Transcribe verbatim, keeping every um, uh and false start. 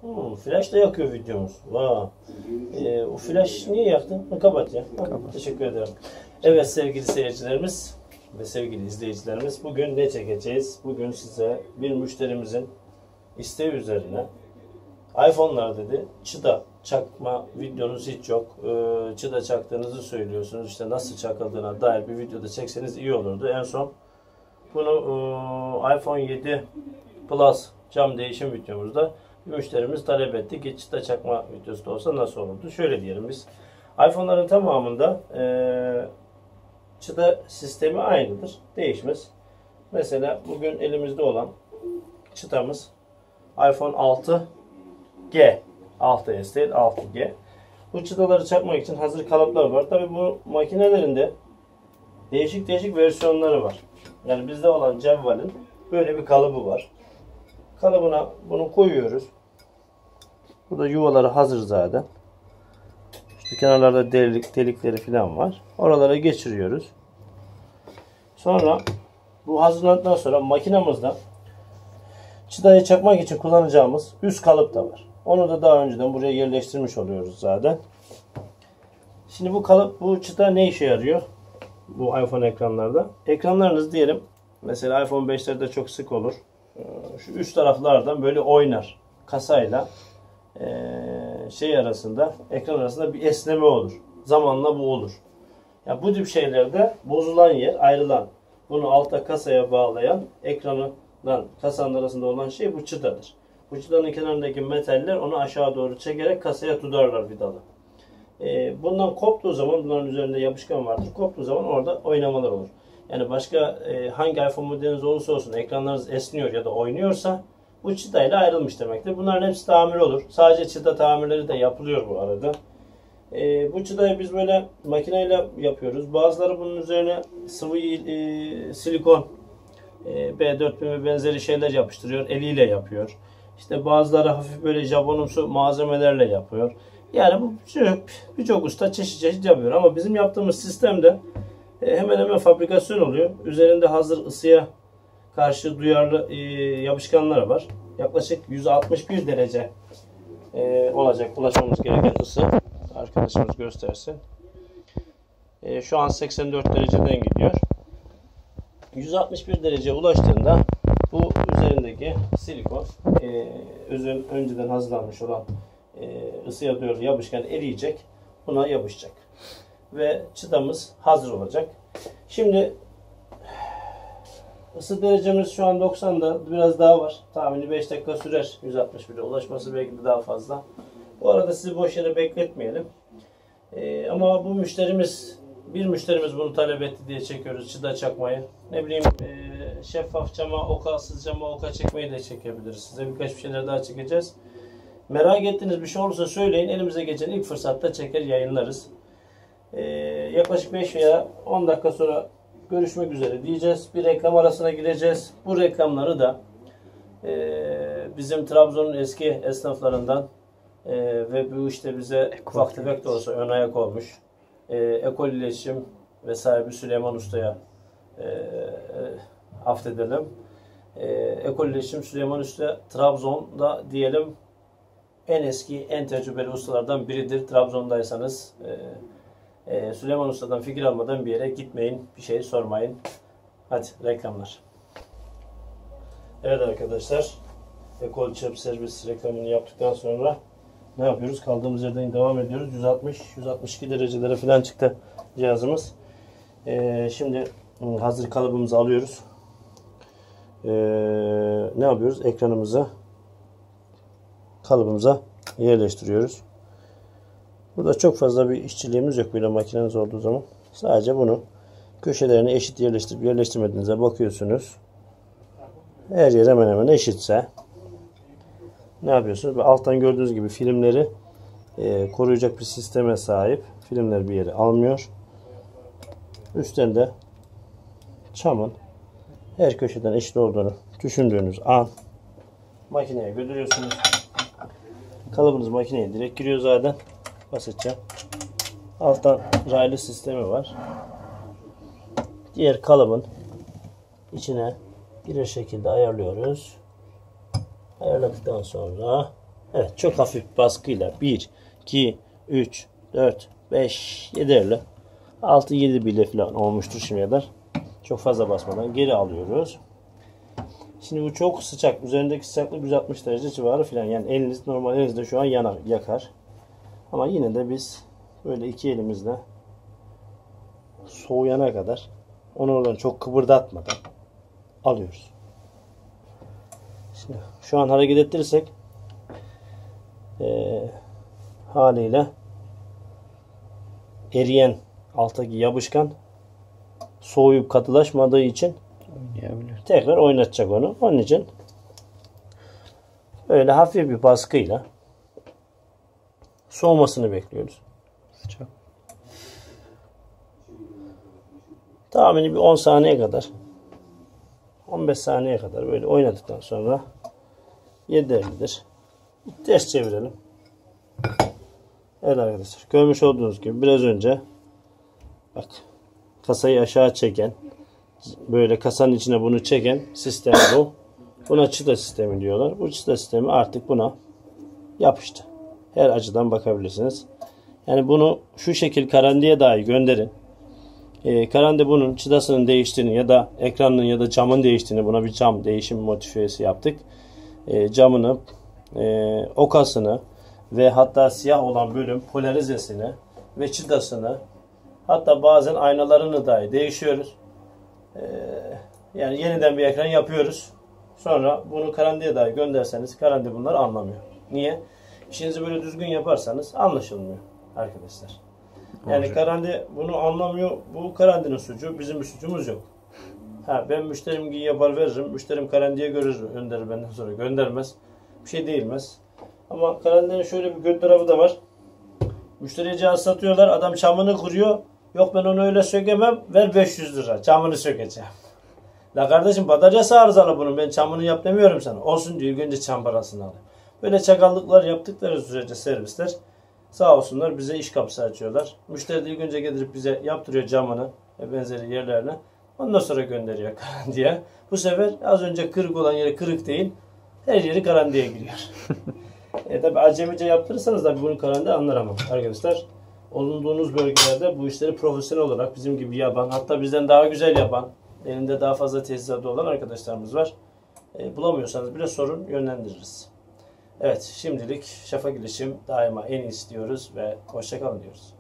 Hmm, flash da yakıyor videomuz. Vay. Ee, o flash niye yaktın? Ha, kapat ya. Ha, teşekkür ederim. Evet sevgili seyircilerimiz ve sevgili izleyicilerimiz, bugün ne çekeceğiz? Bugün size bir müşterimizin isteği üzerine iPhone'lar dedi, çıda çakma videonuz hiç yok. Ee, çıda çaktığınızı söylüyorsunuz. İşte nasıl çakıldığına dair bir videoda çekseniz iyi olurdu. En son bunu e, iPhone yedi Plus cam değişim videomuzda bir müşterimiz talep etti ki çıta çakma videosu da olsa nasıl olurdu? Şöyle diyelim biz. iPhone'ların tamamında e, çıta sistemi aynıdır. Değişmez. Mesela bugün elimizde olan çıtamız iPhone altı G. altı S değil, altı G. Bu çıtaları çakmak için hazır kalıplar var. Tabi bu makinelerinde değişik değişik versiyonları var. Yani bizde olan Cevval'in böyle bir kalıbı var. Kalıbına bunu koyuyoruz. Burada yuvaları hazır zaten. İşte kenarlarda delik, delikleri falan var. Oralara geçiriyoruz. Sonra bu hazırlandıktan sonra makinamızda çıtayı çakmak için kullanacağımız üst kalıp da var. Onu da daha önceden buraya yerleştirmiş oluyoruz zaten. Şimdi bu kalıp, bu çıta ne işe yarıyor? Bu iPhone ekranlarda. Ekranlarınız diyelim, mesela iPhone beşlerde çok sık olur. Şu üst taraflardan böyle oynar. Kasayla şey arasında, ekran arasında bir esneme olur. Zamanla bu olur. Yani bu tip şeylerde bozulan yer, ayrılan, bunu alta kasaya bağlayan, ekranından kasanın arasında olan şey bu çıtadır. Bu çıtanın kenarındaki metaller onu aşağı doğru çekerek kasaya tutarlar vidalı. Bundan koptuğu zaman, bunların üzerinde yapışkan vardır. Koptuğu zaman orada oynamalar olur. Yani başka hangi iPhone modeliniz olursa olsun ekranlarınız esniyor ya da oynuyorsa bu çıtayla ayrılmış demektir. Bunların hepsi tamir olur. Sadece çıta tamirleri de yapılıyor bu arada. E, bu çıtayı biz böyle makineyle yapıyoruz. Bazıları bunun üzerine sıvı e, silikon e, B dört bin ve benzeri şeyler yapıştırıyor. Eliyle yapıyor. İşte bazıları hafif böyle jabonumsu malzemelerle yapıyor. Yani bu birçok birçok usta çeşit çeşit yapıyor. Ama bizim yaptığımız sistemde e, hemen hemen fabrikasyon oluyor. Üzerinde hazır ısıya karşı duyarlı e, yapışkanlar var. Yaklaşık yüz altmış bir derece e, olacak ulaşmamız gereken ısı. Arkadaşımız göstersin. E, şu an seksen dört dereceden gidiyor. yüz altmış bir dereceye ulaştığında bu üzerindeki silikon e, özün, önceden hazırlanmış olan e, ısıya duyarlı yapışkan eriyecek. Buna yapışacak. Ve çıtamız hazır olacak. Şimdi ısı derecemiz şu an doksan'da, biraz daha var. Tahmini beş dakika sürer yüz altmış bire ulaşması, belki de daha fazla. Bu arada sizi boş yere bekletmeyelim. Ee, ama bu müşterimiz, bir müşterimiz bunu talep etti diye çekiyoruz çıta çakmayı. Ne bileyim e, şeffaf cama, okasız cama oka çekmeyi de çekebiliriz. Size birkaç bir şeyler daha çekeceğiz. Merak ettiğiniz bir şey olursa söyleyin. Elimize geçen ilk fırsatta çeker yayınlarız. Ee, yaklaşık beş veya on dakika sonra görüşmek üzere diyeceğiz. Bir reklam arasına gireceğiz. Bu reklamları da e, bizim Trabzon'un eski esnaflarından e, ve bu işte bize ufak tefek de olsa ön ayak olmuş e, Ekol İletişim ve sahibi Süleyman Usta'ya e, e, affedelim. E, Ekol İletişim Süleyman Usta Trabzon'da diyelim en eski, en tecrübeli ustalardan biridir. Trabzon'daysanız e, Ee, Süleyman Usta'dan fikir almadan bir yere gitmeyin, bir şey sormayın. Hadi reklamlar. Evet arkadaşlar, Ekol Çöp Servis reklamını yaptıktan sonra ne yapıyoruz? Kaldığımız yerden devam ediyoruz. yüz altmış yüz altmış iki derecelere falan çıktı cihazımız. Ee, şimdi hazır kalıbımızı alıyoruz. Ee, ne yapıyoruz? Ekranımıza, kalıbımıza yerleştiriyoruz. Burada çok fazla bir işçiliğimiz yok böyle makineniz olduğu zaman. Sadece bunu köşelerini eşit yerleştirip yerleştirmediğinize bakıyorsunuz. Her yer hemen hemen eşitse ne yapıyorsunuz? Alttan gördüğünüz gibi filmleri e, koruyacak bir sisteme sahip. Filmler bir yere almıyor. Üstten de çamın her köşeden eşit olduğunu düşündüğünüz an makineye götürüyorsunuz. Kalıbınız makineye direkt giriyor zaten. Basitçe. Alttan raylı sistemi var. Diğer kalıbın içine birer şekilde ayarlıyoruz. Ayarladıktan sonra Evet, çok hafif baskıyla bir, iki, üç, dört, beş, yeterli. altı yedi bile falan olmuştur şimdiye kadar. Çok fazla basmadan geri alıyoruz. Şimdi bu çok sıcak. Üzerindeki sıcaklık yüz altmış derece civarı falan. Yani eliniz normal elinizde şu an yanar, yakar. Ama yine de biz böyle iki elimizle soğuyana kadar onu oradan çok kıpırdatmadan alıyoruz. Şimdi şu an hareket ettirirsek e, haliyle eriyen alttaki yapışkan soğuyup katılaşmadığı için tekrar oynatacak onu. Onun için öyle hafif bir baskıyla soğumasını bekliyoruz. Sıcak. Tahmini bir on saniye kadar, on beş saniye kadar böyle oynadıktan sonra yeterlidir. Ters çevirelim. Evet arkadaşlar, görmüş olduğunuz gibi biraz önce bak, kasayı aşağı çeken, böyle kasanın içine bunu çeken sistem bu. Buna çıta sistemi diyorlar. Bu çıta sistemi artık buna yapıştı. Her açıdan bakabilirsiniz. Yani bunu şu şekil karandiye dahi gönderin. Ee, karande bunun çıtasının değiştiğini ya da ekranın ya da camın değiştiğini, buna bir cam değişim modifiyesi yaptık. Ee, camını, e, okasını ve hatta siyah olan bölüm polarizesini ve çıtasını, hatta bazen aynalarını dahi değişiyoruz. Ee, yani yeniden bir ekran yapıyoruz. Sonra bunu karandiye dahi gönderseniz karandi bunlar anlamıyor. Niye? İşinizi böyle düzgün yaparsanız anlaşılmıyor arkadaşlar. Yani karandi bunu anlamıyor. Bu karandinin suçu. Bizim bir suçumuz yok. Ha, ben müşterim gibi yapar veririm. Müşterim karandiye görür, gönderir, benden sonra göndermez. Bir şey değilmez. Ama karandinin şöyle bir kötü tarafı da var. Müşteriye cihaz satıyorlar. Adam çamını kuruyor. Yok ben onu öyle sökemem. Ver beş yüz lira. Çamını sökeceğim. La kardeşim, bataryası arızalı bunun. Ben çamını yap demiyorum sana. Olsun diyor. Önce çam parasını alıyor. Böyle çakallıklar yaptıkları sürece servisler sağ olsunlar bize iş kapısı açıyorlar. Müşteri de ilk önce gelip bize yaptırıyor camını ve benzeri yerlerine. Ondan sonra gönderiyor karandiye. Bu sefer az önce kırık olan yeri kırık değil, her yeri karandiye giriyor. e tabi acemice yaptırırsanız da bunun karandiye anlar ama arkadaşlar. Bulunduğunuz bölgelerde bu işleri profesyonel olarak bizim gibi yapan, hatta bizden daha güzel yapan, elinde daha fazla tesisatı olan arkadaşlarımız var. E, bulamıyorsanız bile sorun, yönlendiririz. Evet, şimdilik Şafak İletişim daima en iyisi diyoruz ve hoşça kalın diyoruz.